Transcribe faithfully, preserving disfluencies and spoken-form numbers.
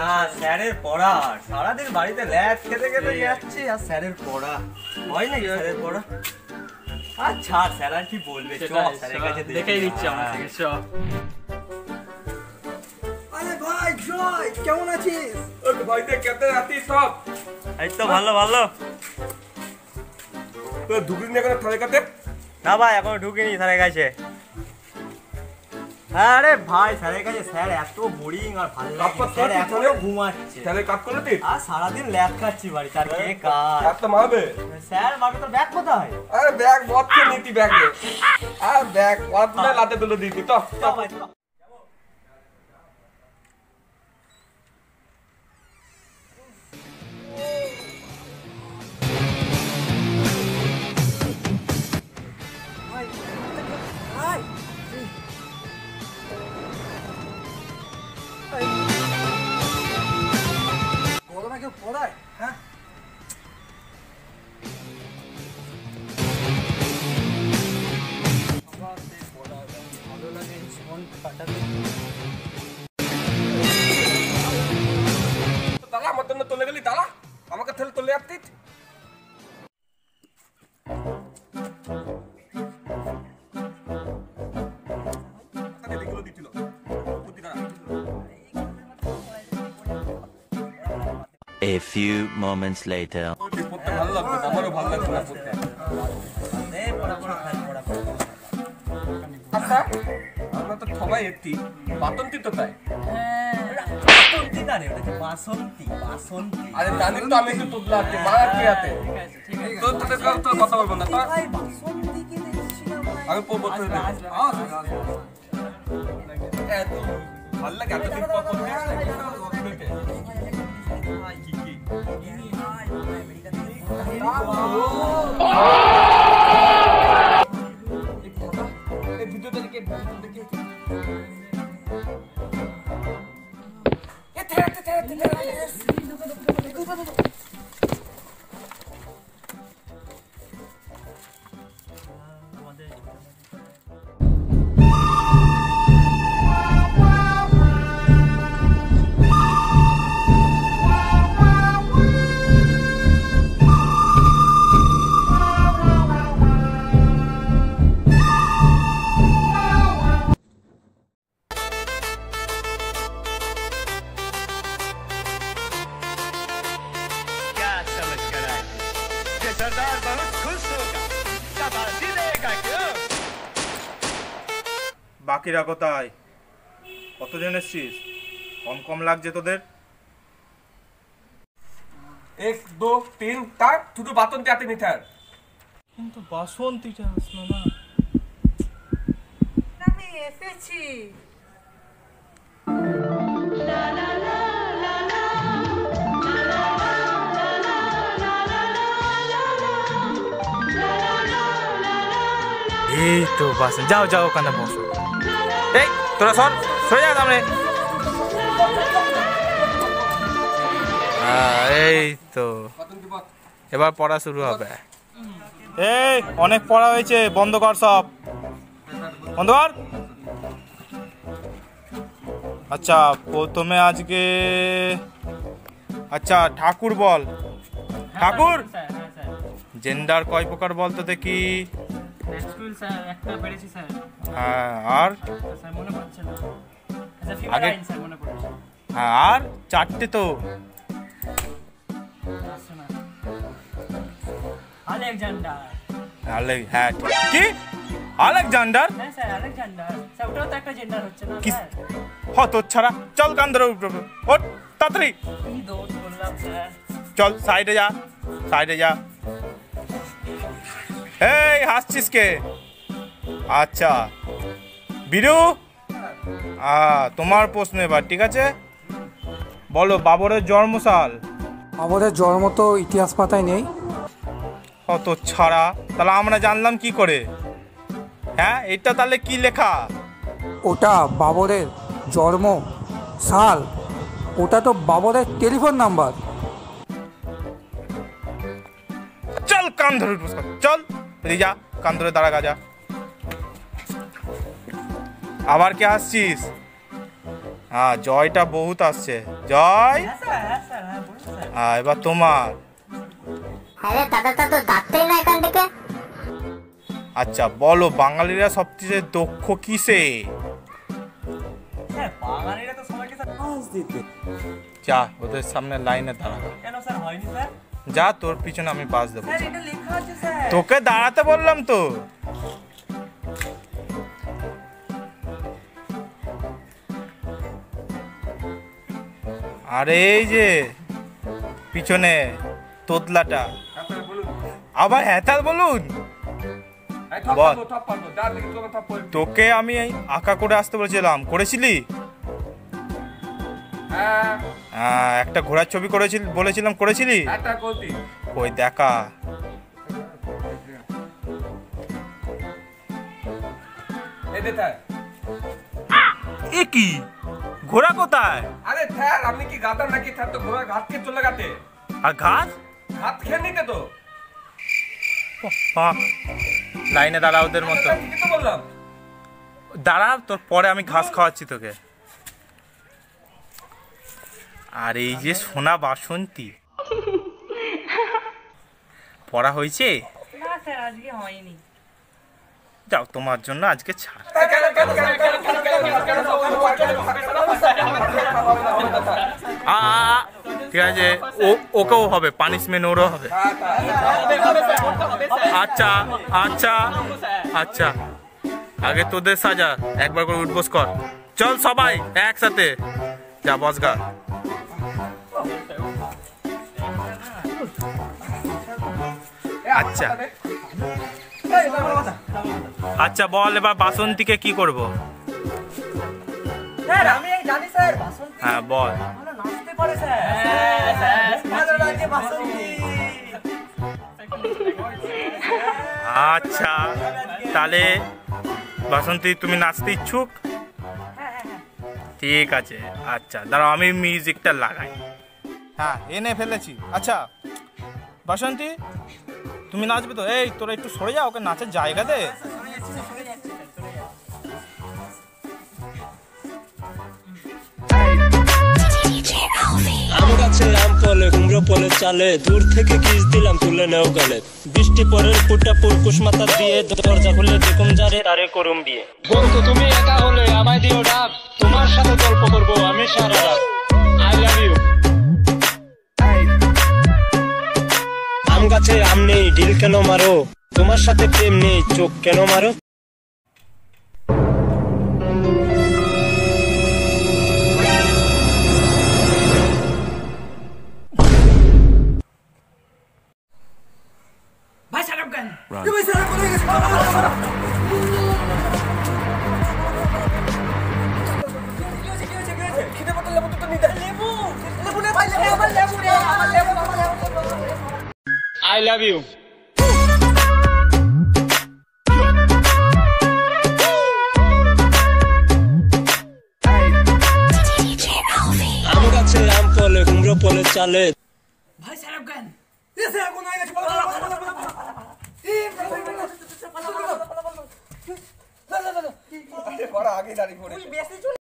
না স্যারের পড়া সারাদিন বাড়িতে ল্যাদ খেতে খেতে যাচ্ছি আর স্যারের পড়া হয় নাকি স্যারের পড়া আচ্ছা স্যার আর কি বলবে চল স্যারের কাছে দেখেই দিচ্ছি আমার থেকে চ আরে ভাই জয় কেমন আছিস ওই ভাই দেখ কেমন আছিস সব এই তো ভালো ভালো তো ঢুকিনি না কেন থালে কাতে না ভাই এখনো ঢুকিনি স্যারের কাছে আরে ভাই স্যারের কাছে স্যার এত বোরিং আর ভালো লাগে স্যার এখনো ঘুমাচ্ছে তাহলে কাজ করলে তুই আর সারাদিন ল্যাব খাচ্ছি বাড়ি তার কে কাজ আর তো মারবে স্যার মাকে তো ব্যাগ কোথায় আরে ব্যাগ বচ্ছে নীতি ব্যাগে আর ব্যাগ ওয়াত না লাতে তুলে দিতি তো চল ভাই চল গরমে কেউ পড়ায় হ্যাঁ ভালো লাগে জীবন কাটাতে তালা মত না তুলে গেলি তালা আমাকে থেলে তুলে আসতিস A few moments later. পড়তে ভালো লাগতো আমারও ভালো লাগতো না পড়তে এই পড়া পড়া খাই পড়া পড়া আচ্ছা আমরা তো সবাই একটি বাতন্তি তো তাই বাসন্তী না রে ওটা কি বাসন্তী বাসন্তী আরে জানি তো আমি একটু তুললা আছে মারা কি আছে তোর তোদের কাছে তো কথা বলবো না তো ভাই বাসন্তী কি দেখছিলাম ভাই আমি পড়বো তো এত ভালো লাগে এত দিন পর পড়তে কি কি এই ভিডিওটা দেখে দেখে এ তেরা তেরা তেরা বাকিরা কোথায় কতজন এসছিস কম কম লাগছে তোদের এক দো তিন চার শুধু বাতন্তি আতে নিতে আর কিন্তু বাসন্তীটা আসলো না আমি এসেছি এই তো বাস যাও যাও ওখানে বসো এই তোরা সর সরে যা সামনে এই তো এবার পড়া শুরু হবে এই অনেক পড়া হয়েছে বন্ধ কর সব বন্ধ কর আচ্ছা প্রথমে আজকে আচ্ছা ঠাকুর বল ঠাকুর জেন্ডার কয় প্রকার বল তো দেখি স্কুল স্যার একটা পড়েছি স্যার হ্যাঁ আর স্যার মনে পড়ছে না আচ্ছা আগে ফিমেল স্যার মনে পড়ছে হ্যাঁ আর চারটে তো আসছে না আলেকজান্ডার আলে হ্যাঁ কি আলেকজান্ডার হ্যাঁ স্যার আলেকজান্ডার স্যার ওটাও তো একটা জেন্ডার হচ্ছে না কি স্যার হ তোর ছাড়া চল কান ধরে উঠবে ওঠ তাড়াতাড়ি কি দোষ করলাম স্যার চল সাইডে যা সাইডে যা এই হাসছিস কে আচ্ছা বিরু আ তোমার প্রশ্ন এবার ঠিক আছে বলো বাবরের জন্মসাল আমাদের জন্ম তো ইতিহাস পাতায় নেই অত ছাড়া তাহলে আমরা জানলাম কি করে হ্যাঁ এটা তাহলে কি লেখা ওটা বাবরের জন্ম সাল ওটা তো বাবরের টেলিফোন নাম্বার চল কান ধরে বস চল এদিকে যা কান ধরে দাঁড়া গাজা আবার কে আসছিস হ্যাঁ জয়টা বহুত আসছে জয় হ্যাঁ স্যার হ্যাঁ স্যার হ্যাঁ বলুন স্যার। হ্যাঁ এবার তোমার আরে দাদা তা তো ডাকতেই না এখান থেকে। আচ্ছা বলো বাঙালিরা সবচেয়ে দক্ষ কিসে? স্যার বাঙালিরা তো সবাইকে স্যার পাস দিতে। যা ওদের সামনে লাইনে দাঁড়া, কেন স্যার হয়নি স্যার? যা তোর পিছনে আমি বাস দেবো। স্যার এটা লেখা আছে স্যার। তোকে দাঁড়াতে বললাম তো। আরে এই যে পিছনে তোতলাটা আবার হ্যাঁ বলুন। এই থপ বল। পারবো, থপ পারবো। দাঁড়া দেখি তোকে থপ পারবো। তোকে আমি এই আঁকা করে আসতে বলেছিলাম, করেছিলি? হ্যাঁ, হ্যাঁ, একটা ঘোড়ার ছবি করেছিল বলেছিলাম, করেছিলি? একটা করতি। কই দেখা। এই দে থাক। এ কি ঘোড়া কোথায়? আরে থ্যার, আপনি কি গাদা নাকি? থ্যার তো ঘোড়া ঘাত খেয়ে চলে গাতে। আর ঘাস? ঘাত খেয়ে নিতে তো। বাহ, লাইনে দাঁড়া ওদের মতো। ঠিকই তো বললাম। দাঁড়া, তোর পরে আমি ঘাস খাওয়াচ্ছি তোকে। আর এই যে সোনা বাসন্তী, পড়া হয়েছে? না স্যার আজকে হয়নি। যাও, তোমার জন্য আজকে ছাড়। আ, ঠিক আছে, ও ওকেও হবে পানিশমেন্ট, ওরও হবে। আচ্ছা আচ্ছা আচ্ছা, আগে তোদের সাজা, একবার করে উঠবোস কর। চল সবাই একসাথে যা বসগা। আচ্ছা আচ্ছা বল, এবার বাসন্তীকে কি করব? স্যার আমি এই জানি স্যার বাসন্তী হ্যাঁ বল। ভালো নাচতে পারে স্যার। হ্যাঁ স্যার ভালো লাগে বাসন্তী। আচ্ছা তাহলে বাসন্তী তুমি নাচতে ইচ্ছুক? ঠিক আছে, আচ্ছা দাঁড়াও আমি মিউজিকটা লাগাই। হ্যাঁ এনে ফেলেছি। আচ্ছা বাসন্তী তুমি নাচবে তো? এই তোরা একটু সরে যা, ওকে নাচের জায়গা দে। আম গাছে আম ফলে কুমড়ো ফলে চালে, দূর থেকে কিস দিলাম তুলে নেও গেলে। বৃষ্টি পরের ফুটা পুরকুশ মাথা দিয়ে, দরজা খুলে দেখুন যারে তারে করুম বিয়ে। বন্ধু তুমি একা হলে আমায় দিও ডাক, তোমার সাথে গল্প করবো আমি সারা রাত। I love you. আম গাছে আম নেই ঢিল কেন মারো, তোমার সাথে প্রেম নেই চোখ কেন মারো। ভাই Shahrukh Khan. I love you. আম গাছে আম ফলে কুমড়ো ফলে চালে। ভাই শাহরুখ খান। আরে বড় আগে দাঁড়িয়ে পড়ে।